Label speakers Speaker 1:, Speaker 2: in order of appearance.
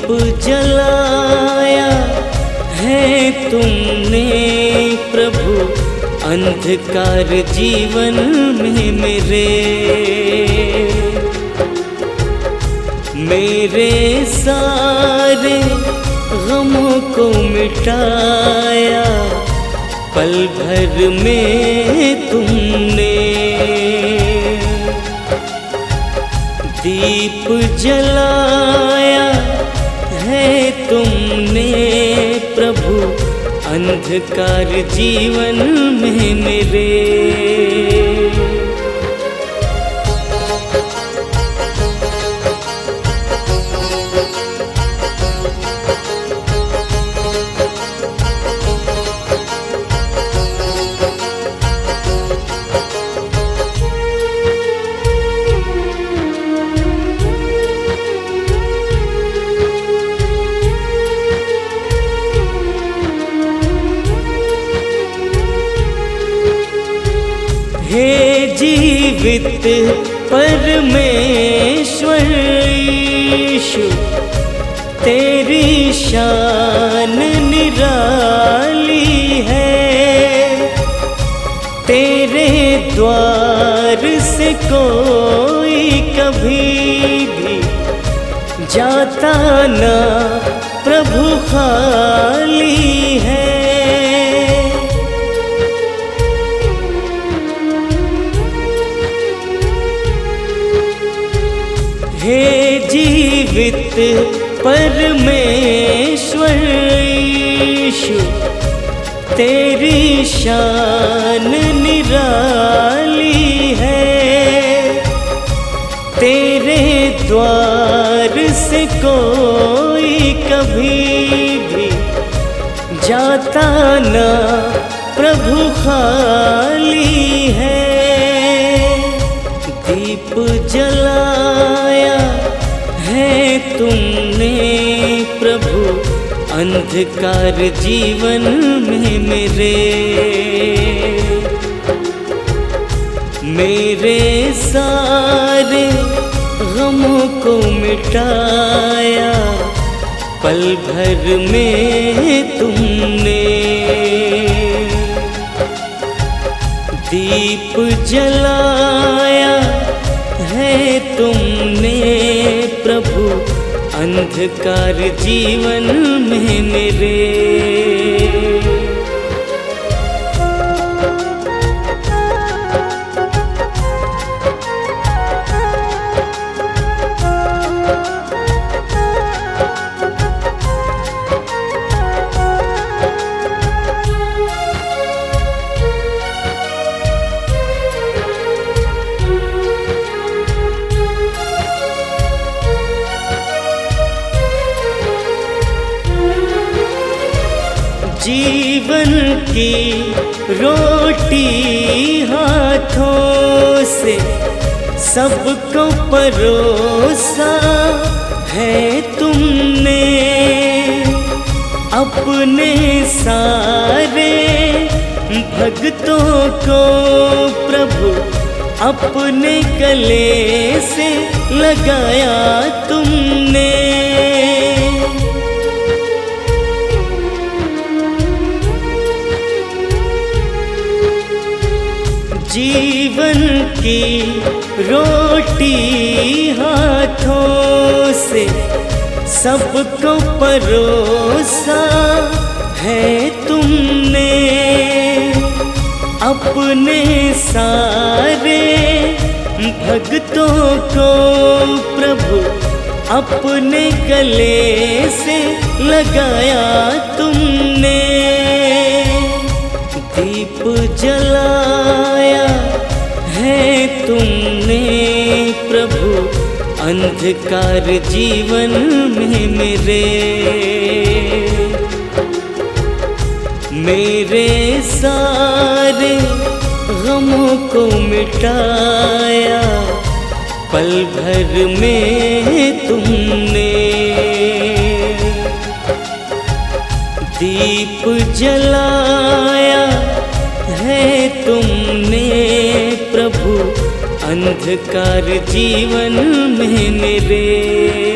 Speaker 1: दीप जलाया है तुमने प्रभु अंधकार जीवन में मेरे सारे गमों को मिटाया पल भर में तुमने। दीप जलाया है तुमने प्रभु अंधकार जीवन में मेरे। हे जीवित परमेश्वर यीशु, तेरी शान निराली है। तेरे द्वार से कोई कभी भी जाता ना प्रभु खाली है। हे जीवित परमेश्वर यीशु, तेरी शान निराली है। तेरे द्वार से कोई कभी भी जाता ना प्रभु खाली है। दीप जलाया है तुमने प्रभु अंधकार जीवन में मेरे सारे गमों को मिटाया पल भर में तुमने। दीप जलाया है तुमने प्रभु अंधकार जीवन में मेरे। जीवन की रोटी हाथों से सबको परोसा है तुमने। अपने सारे भक्तों को प्रभु अपने गले से लगाया तुमने। जीवन की रोटी हाथों से सबको परोसा है तुमने। अपने सारे भक्तों को प्रभु अपने गले से लगाया तुमने। दीप जलाया है तुमने प्रभु अंधकार जीवन में मेरे सारे गमों को मिटाया पल भर में तुमने। दीप जलाया है तुमने प्रभु अंधकार जीवन में मेरे।